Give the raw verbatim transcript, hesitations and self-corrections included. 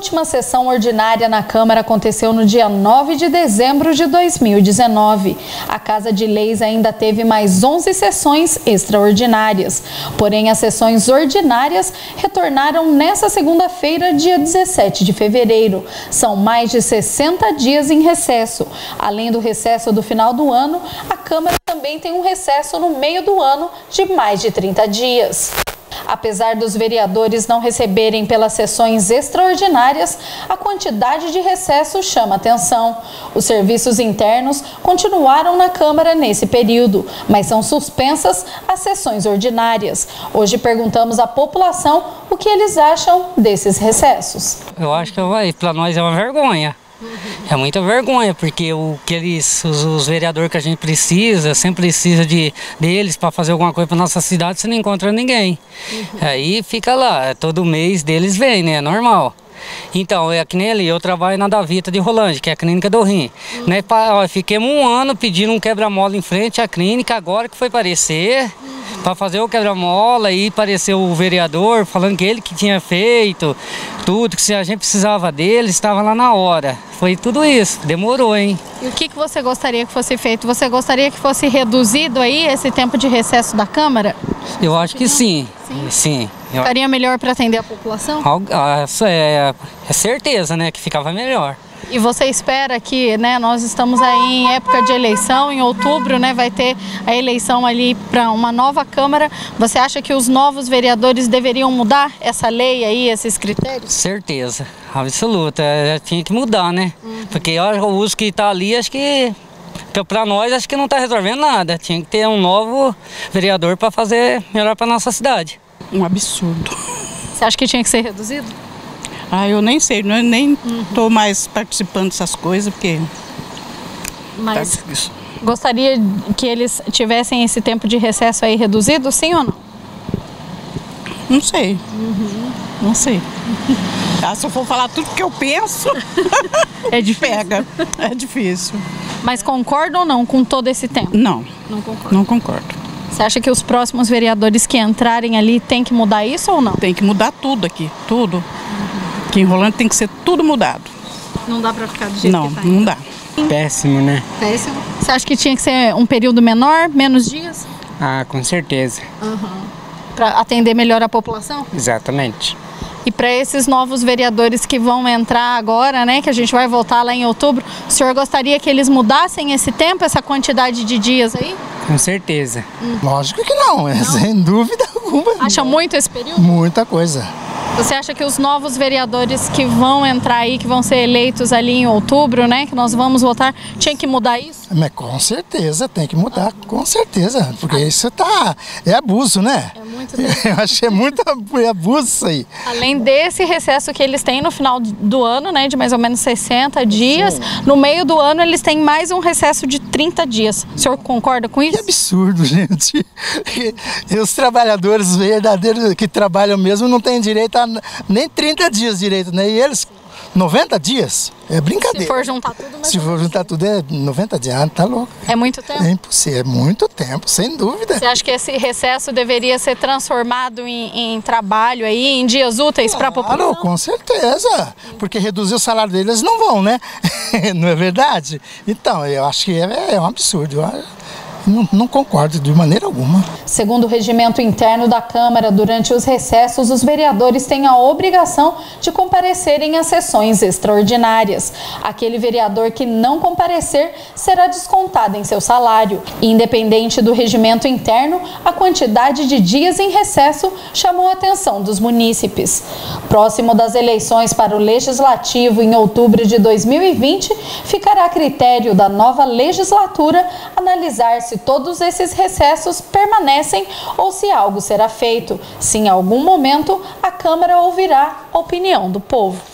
última sessão ordinária na Câmara aconteceu no dia nove de dezembro de dois mil e dezenove. A Casa de Leis ainda teve mais onze sessões extraordinárias. Porém, as sessões ordinárias retornaram nesta segunda-feira, dia dezessete de fevereiro. São mais de sessenta dias em recesso. Além do recesso do final do ano, a Câmara também tem um recesso no meio do ano de mais de trinta dias. Apesar dos vereadores não receberem pelas sessões extraordinárias, a quantidade de recesso chama atenção. Os serviços internos continuaram na Câmara nesse período, mas são suspensas as sessões ordinárias. Hoje perguntamos à população o que eles acham desses recessos. Eu acho que para nós é uma vergonha. É muita vergonha, porque o que eles, os, os vereadores que a gente precisa, sempre precisa de, deles para fazer alguma coisa para nossa cidade, você não encontra ninguém. Uhum. Aí fica lá, todo mês deles vem, né? É normal. Então, é que nem ali, eu trabalho na Davita de Rolândia, que é a clínica do rim. Uhum. Né, pra, ó, fiquemos um ano pedindo um quebra-mola em frente à clínica, agora que foi aparecer, uhum. para fazer o quebra-mola, e apareceu o vereador falando que ele que tinha feito tudo, que se a gente precisava dele, estava lá na hora. Foi tudo isso, demorou, hein? E o que, que você gostaria que fosse feito? Você gostaria que fosse reduzido aí esse tempo de recesso da Câmara? Eu acho que sim, sim. sim. Ficaria melhor para atender a população? Isso é, é certeza, né, que ficava melhor. E você espera que, né, nós estamos aí em época de eleição, em outubro, né, vai ter a eleição ali para uma nova Câmara. Você acha que os novos vereadores deveriam mudar essa lei aí, esses critérios? Certeza, absoluta, tinha que mudar, né? Uhum. Porque o uso que está ali, acho que, para nós, acho que não está resolvendo nada. Tinha que ter um novo vereador para fazer melhor para nossa cidade. Um absurdo. Você acha que tinha que ser reduzido? Ah, eu nem sei, eu nem estou uhum. mais participando dessas coisas, porque... Mas tá, gostaria que eles tivessem esse tempo de recesso aí reduzido, sim ou não? Não sei, uhum. não sei. Ah, se eu for falar tudo que eu penso, é difícil. Pega, é difícil. Mas concorda ou não com todo esse tempo? Não, não concordo. Não concordo. Você acha que os próximos vereadores que entrarem ali tem que mudar isso ou não? Tem que mudar tudo aqui, tudo. Uhum. Aqui em Rolândia tem que ser tudo mudado. Não dá para ficar do jeito não, que tá. Não, não dá. Péssimo, né? Péssimo. Você acha que tinha que ser um período menor, menos dias? Ah, com certeza. Uhum. Para atender melhor a população? Exatamente. E para esses novos vereadores que vão entrar agora, né, que a gente vai voltar lá em outubro, o senhor gostaria que eles mudassem esse tempo, essa quantidade de dias aí? Com certeza. Hum. Lógico que não, é, não? Sem dúvida alguma. Acha muito esse período? Muita coisa. Você acha que os novos vereadores que vão entrar aí, que vão ser eleitos ali em outubro, né, que nós vamos votar, tinha que mudar isso? Mas com certeza, tem que mudar, com certeza, porque isso tá, é abuso, né? É muito tempo. Eu achei muito abuso isso aí. Além desse recesso que eles têm no final do ano, né, de mais ou menos sessenta dias, sim. No meio do ano eles têm mais um recesso de trinta dias. O senhor concorda com isso? Que absurdo, gente. E os trabalhadores verdadeiros que trabalham mesmo não têm direito a nem trinta dias direito, né? E eles, noventa dias? É brincadeira. Se for juntar tudo, mas Se for juntar tudo, é noventa dias, ah, tá louco. É muito tempo? É impossível, é muito tempo, sem dúvida. Você acha que esse recesso deveria ser transformado em, em trabalho aí, em dias úteis, claro, para a população? Claro, com certeza, porque reduzir o salário deles não vão, né? Não é verdade? Então, eu acho que é, é um absurdo. Eu, Não, não concordo de maneira alguma. Segundo o regimento interno da Câmara, durante os recessos, os vereadores têm a obrigação de comparecerem às sessões extraordinárias. Aquele vereador que não comparecer será descontado em seu salário. Independente do regimento interno, a quantidade de dias em recesso chamou a atenção dos munícipes. Próximo das eleições para o Legislativo, em outubro de dois mil e vinte, ficará a critério da nova legislatura analisar se se todos esses recessos permanecem ou se algo será feito. Se em algum momento a Câmara ouvirá a opinião do povo.